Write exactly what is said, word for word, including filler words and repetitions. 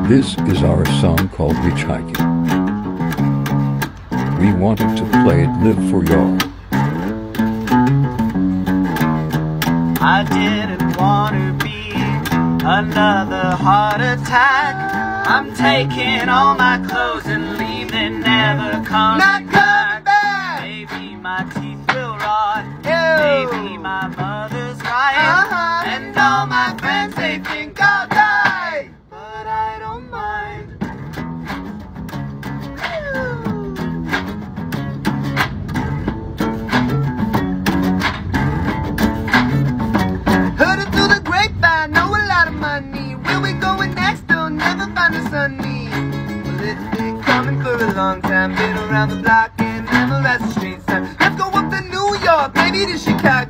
This is our song called Hitchhiking. We wanted to play it live for y'all. I didn't want to be another heart attack. I'm taking all my clothes and leaving, never coming Not coming back. back. Maybe my teeth will rot. Ew. Maybe my mother's right. Uh-huh. And all my friends, they think I'll die. But I don't mind. Heard it through the grapevine, know a lot of money. Where we going next? They'll never find us sunny. Well, it's been coming for a long time. Been around the block and memorized the street sign. Let's go up to New York, maybe to Chicago.